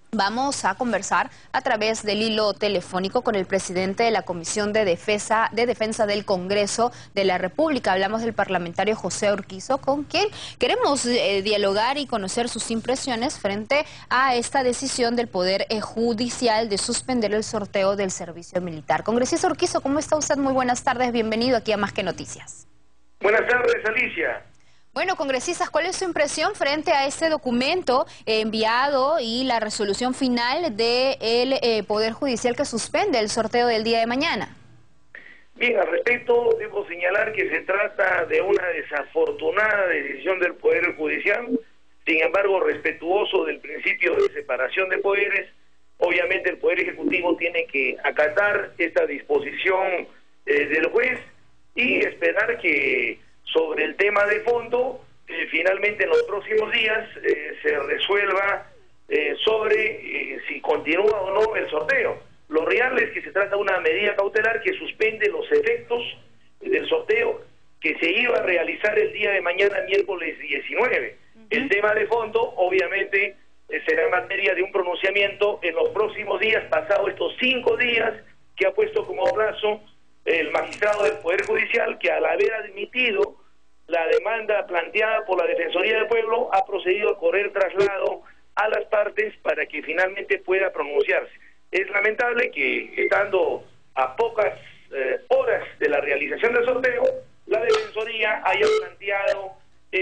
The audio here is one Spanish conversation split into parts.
Vamos a conversar a través del hilo telefónico con el presidente de la Comisión de Defensa del Congreso de la República. Hablamos del parlamentario José Urquizo, con quien queremos dialogar y conocer sus impresiones frente a esta decisión del Poder Judicial de suspender el sorteo del servicio militar. Congresista Urquizo, ¿cómo está usted? Muy buenas tardes, bienvenido aquí a Más que Noticias. Buenas tardes, Alicia. Bueno, congresistas, ¿cuál es su impresión frente a este documento enviado y la resolución final del Poder Judicial que suspende el sorteo del día de mañana? Bien, al respecto debo señalar que se trata de una desafortunada decisión del Poder Judicial. Sin embargo, respetuoso del principio de separación de poderes, obviamente el Poder Ejecutivo tiene que acatar esta disposición del juez y esperar que sobre el tema de fondo, finalmente en los próximos días se resuelva sobre si continúa o no el sorteo. Lo real es que se trata de una medida cautelar que suspende los efectos del sorteo que se iba a realizar el día de mañana, miércoles 19. El tema de fondo, obviamente, será materia de un pronunciamiento en los próximos días, pasados estos 5 días que ha puesto como plazo el magistrado del Poder Judicial, que al haber admitido la demanda planteada por la Defensoría del Pueblo, ha procedido a correr traslado a las partes para que finalmente pueda pronunciarse. Es lamentable que, estando a pocas horas de la realización del sorteo, la Defensoría haya planteado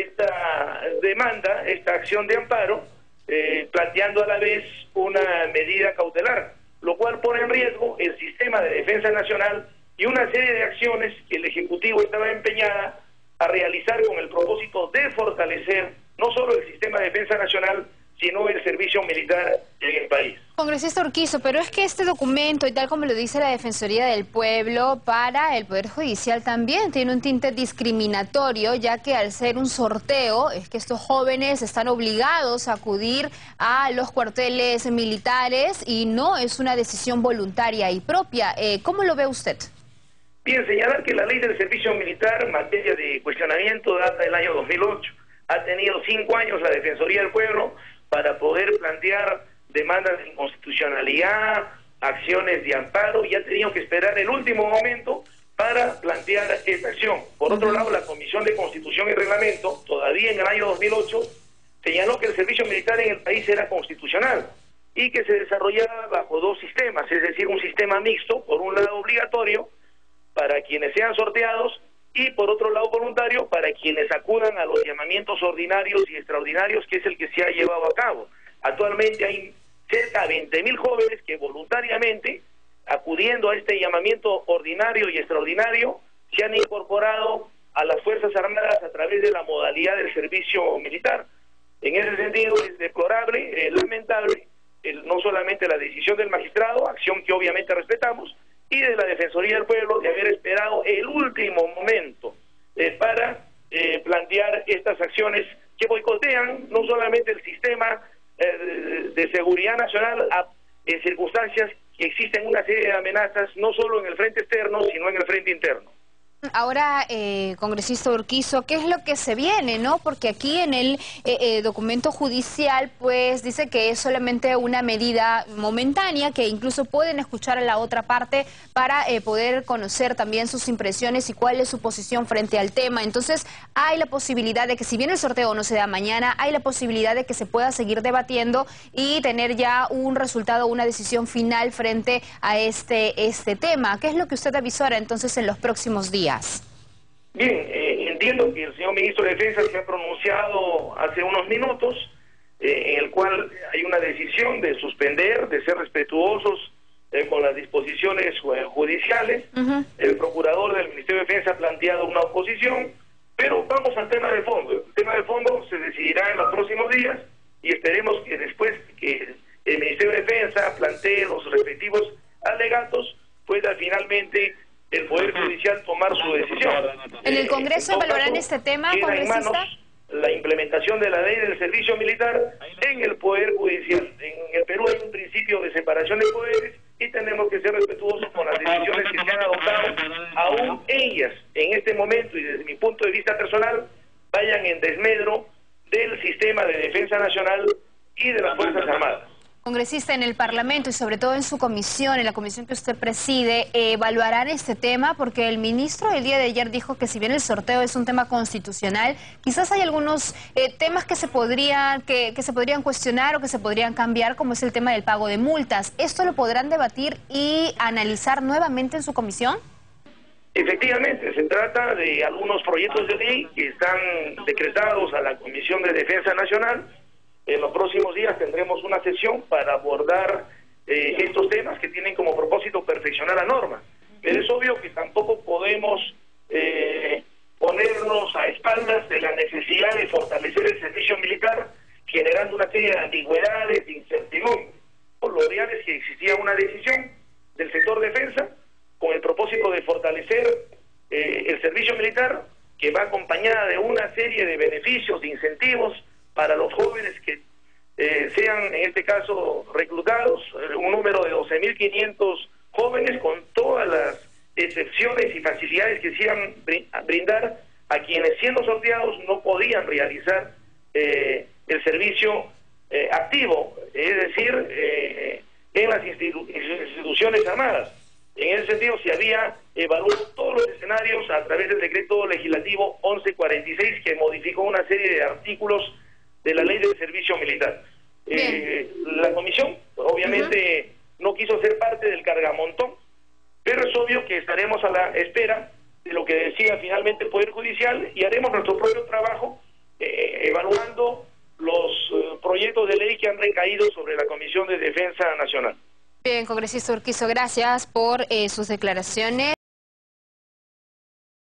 esta demanda, esta acción de amparo, planteando a la vez una medida cautelar, lo cual pone en riesgo el sistema de defensa nacional y una serie de acciones que el Ejecutivo estaba empeñada a realizar con el propósito de fortalecer no solo el sistema de defensa nacional, sino el servicio militar en el país. Congresista Urquizo, pero es que este documento, y tal como lo dice la Defensoría del Pueblo, para el Poder Judicial también tiene un tinte discriminatorio, ya que al ser un sorteo, es que estos jóvenes están obligados a acudir a los cuarteles militares y no es una decisión voluntaria y propia. ¿Cómo lo ve usted? Bien, señalar que la ley del servicio militar en materia de cuestionamiento data del año 2008. Ha tenido 5 años la Defensoría del Pueblo para poder plantear demandas de inconstitucionalidad, acciones de amparo, y ha tenido que esperar el último momento para plantear esta acción. Por otro lado, la Comisión de Constitución y Reglamento, todavía en el año 2008, señaló que el servicio militar en el país era constitucional y que se desarrollaba bajo 2 sistemas, es decir, un sistema mixto, por un lado obligatorio para quienes sean sorteados y por otro lado voluntario para quienes acudan a los llamamientos ordinarios y extraordinarios, que es el que se ha llevado a cabo. Actualmente hay cerca de 20.000 jóvenes que voluntariamente, acudiendo a este llamamiento ordinario y extraordinario, se han incorporado a las Fuerzas Armadas a través de la modalidad del servicio militar. En ese sentido es deplorable, lamentable, no solamente la decisión del magistrado, acción que obviamente respetamos, y de la Defensoría del Pueblo de haber esperado el último momento para plantear estas acciones que boicotean no solamente el sistema de seguridad nacional en circunstancias que existen una serie de amenazas no solo en el frente externo, sino en el frente interno. Ahora, congresista Urquizo, ¿qué es lo que se viene, no? Porque aquí en el documento judicial, pues, dice que es solamente una medida momentánea, que incluso pueden escuchar a la otra parte para poder conocer también sus impresiones y cuál es su posición frente al tema. Entonces, hay la posibilidad de que, si bien el sorteo no se da mañana, hay la posibilidad de que se pueda seguir debatiendo y tener ya un resultado, una decisión final frente a este tema. ¿Qué es lo que usted avisora entonces en los próximos días? Bien, entiendo que el señor ministro de Defensa se ha pronunciado hace unos minutos, en el cual hay una decisión de suspender, de ser respetuosos con las disposiciones judiciales. El procurador del Ministerio de Defensa ha planteado una oposición, pero vamos al tema de fondo. El tema de fondo se decidirá en los próximos días y esperemos que después que el Ministerio de Defensa plantee los respectivos alegatos, pueda finalmente el Poder Judicial tomar su decisión. ¿En el Congreso evaluarán este tema, congresista? La implementación de la ley del servicio militar en el Poder Judicial. En el Perú hay un principio de separación de poderes y tenemos que ser respetuosos con las decisiones que se han adoptado, aún ellas, en este momento y desde mi punto de vista personal, vayan en desmedro del sistema de defensa nacional y de las Fuerzas Armadas. Congresista, en el Parlamento y sobre todo en su comisión, en la comisión que usted preside, evaluarán este tema porque el ministro el día de ayer dijo que si bien el sorteo es un tema constitucional, quizás hay algunos temas que se podrían cuestionar o que se podrían cambiar, como es el tema del pago de multas. ¿Esto lo podrán debatir y analizar nuevamente en su comisión? Efectivamente, se trata de algunos proyectos de ley que están decretados a la Comisión de Defensa Nacional. En los próximos días tendremos una sesión para abordar estos temas que tienen como propósito perfeccionar la norma. Pero es obvio que tampoco podemos ponernos a espaldas de la necesidad de fortalecer el servicio militar, generando una serie de ambigüedades, de incertidumbre. Lo real es que existía una decisión del sector defensa con el propósito de fortalecer el servicio militar, que va acompañada de una serie de beneficios, de incentivos para los jóvenes que sean, en este caso, reclutados, un número de 12.500 jóvenes con todas las excepciones y facilidades que se iban a brindar a quienes, siendo sorteados, no podían realizar el servicio activo, es decir, en las instituciones armadas. En ese sentido, se había evaluado todos los escenarios a través del decreto legislativo 1146, que modificó una serie de artículos de la ley del servicio militar. La comisión, obviamente, no quiso ser parte del cargamontón, pero es obvio que estaremos a la espera de lo que decida finalmente el Poder Judicial y haremos nuestro propio trabajo evaluando los proyectos de ley que han recaído sobre la Comisión de Defensa Nacional. Bien, congresista Urquizo, gracias por sus declaraciones.